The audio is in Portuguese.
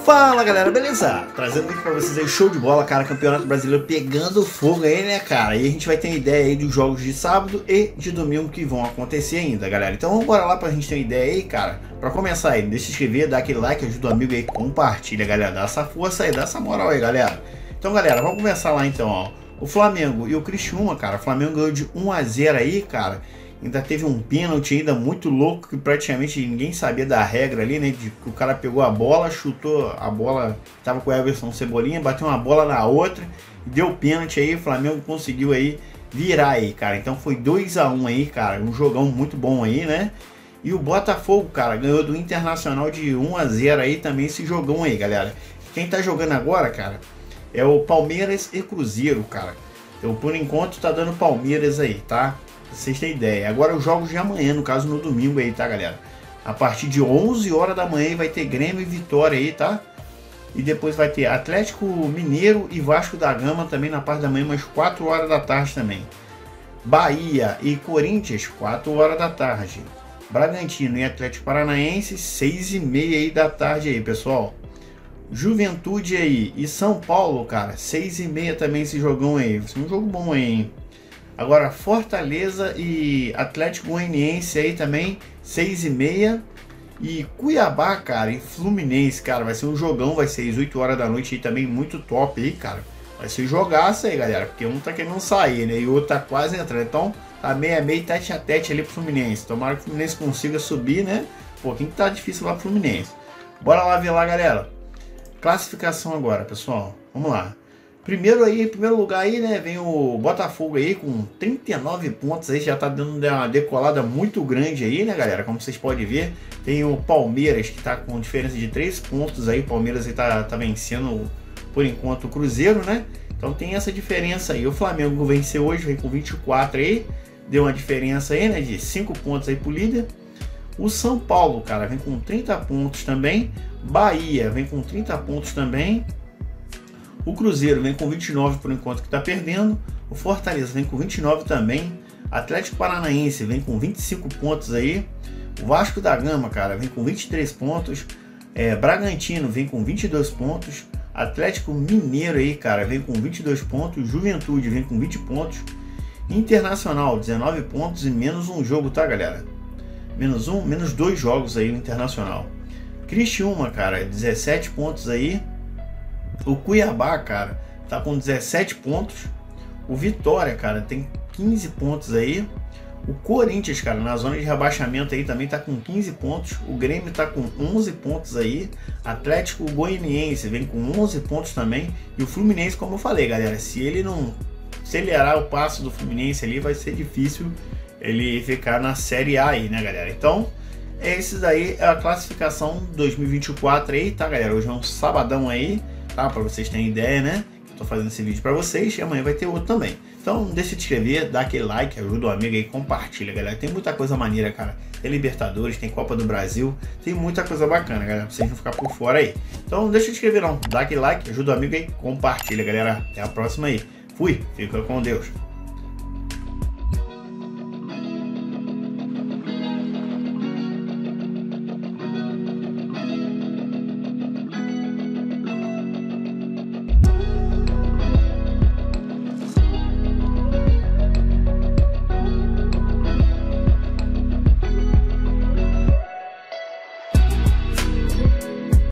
Fala galera, beleza? Trazendo vídeo pra vocês aí, show de bola, cara, Campeonato Brasileiro pegando fogo aí, né, cara? E a gente vai ter ideia aí dos jogos de sábado e de domingo que vão acontecer ainda, galera. Então vamos embora lá pra gente ter uma ideia aí, cara. Pra começar aí, deixa de se inscrever, dá aquele like, ajuda o amigo aí, compartilha, galera. Dá essa força aí, dá essa moral aí, galera. Então, galera, vamos começar lá então, ó. O Flamengo e o Criciúma, cara, o Flamengo ganhou de 1 a 0 aí, cara. Ainda teve um pênalti ainda muito louco que praticamente ninguém sabia da regra ali, né? De que o cara pegou a bola, chutou a bola, tava com o Everson Cebolinha, bateu uma bola na outra, deu pênalti aí, o Flamengo conseguiu aí virar aí, cara. Então foi 2 a 1 aí, cara, um jogão muito bom aí, né? E o Botafogo, cara, ganhou do Internacional de 1 a 0 aí também esse jogão aí, galera. Quem tá jogando agora, cara, é o Palmeiras e Cruzeiro, cara. Então, por enquanto, tá dando Palmeiras aí, tá? Pra vocês terem ideia. Agora os jogos de amanhã, no caso no domingo aí, tá, galera? A partir de 11 horas da manhã vai ter Grêmio e Vitória aí, tá? E depois vai ter Atlético Mineiro e Vasco da Gama também na parte da manhã, umas 4 horas da tarde também. Bahia e Corinthians, 4 horas da tarde. Bragantino e Atlético Paranaense, 6h30 aí da tarde aí, pessoal. Juventude aí e São Paulo, cara, 6h30 também esse jogão aí. Vai ser um jogo bom aí, hein? Agora Fortaleza e Atlético Goianiense aí também, 6h30. E Cuiabá, cara, e Fluminense, cara, vai ser um jogão, vai ser às 8 horas da noite aí também, muito top aí, cara. Vai ser jogaço aí, galera, porque um tá querendo sair, né, e o outro tá quase entrando. Então tá meio a meio, tete a tete ali pro Fluminense. Tomara que o Fluminense consiga subir, né, um pouquinho que tá difícil lá pro Fluminense. Bora lá ver lá, galera. Classificação agora, pessoal, vamos lá. Primeiro lugar aí, né, vem o Botafogo aí com 39 pontos aí, já tá dando uma decolada muito grande aí, né, galera, como vocês podem ver. Tem o Palmeiras que tá com diferença de 3 pontos aí, o Palmeiras aí tá vencendo por enquanto o Cruzeiro, né, então tem essa diferença aí. O Flamengo venceu hoje, vem com 24 aí, deu uma diferença aí, né, de 5 pontos aí pro líder. O São Paulo, cara, vem com 30 pontos também, Bahia vem com 30 pontos também. O Cruzeiro vem com 29 por enquanto que está perdendo. O Fortaleza vem com 29 também. Atlético Paranaense vem com 25 pontos aí. O Vasco da Gama, cara, vem com 23 pontos. Bragantino vem com 22 pontos. Atlético Mineiro aí, cara, vem com 22 pontos. Juventude vem com 20 pontos. Internacional, 19 pontos e menos um jogo, tá, galera? Menos 2 jogos aí no Internacional. Criciúma, cara, 17 pontos aí. O Cuiabá, cara, tá com 17 pontos. O Vitória, cara, tem 15 pontos aí. O Corinthians, cara, na zona de rebaixamento aí também tá com 15 pontos. O Grêmio tá com 11 pontos aí. Atlético Goianiense vem com 11 pontos também. E o Fluminense, como eu falei, galera, se ele não acelerar o passo do Fluminense ali, vai ser difícil ele ficar na Série A aí, né, galera? Então, esse daí é a classificação 2024 aí, tá, galera? Hoje é um sabadão aí, tá? Pra vocês terem ideia, né? Tô fazendo esse vídeo pra vocês e amanhã vai ter outro também. Então não deixa de se inscrever, dá aquele like, ajuda o amigo aí, compartilha, galera. Tem muita coisa maneira, cara. Tem Libertadores, tem Copa do Brasil, tem muita coisa bacana, galera, pra vocês não ficar por fora aí. Então não deixa de se inscrever não, dá aquele like, ajuda o amigo aí, compartilha, galera. Até a próxima aí. Fui, fica com Deus.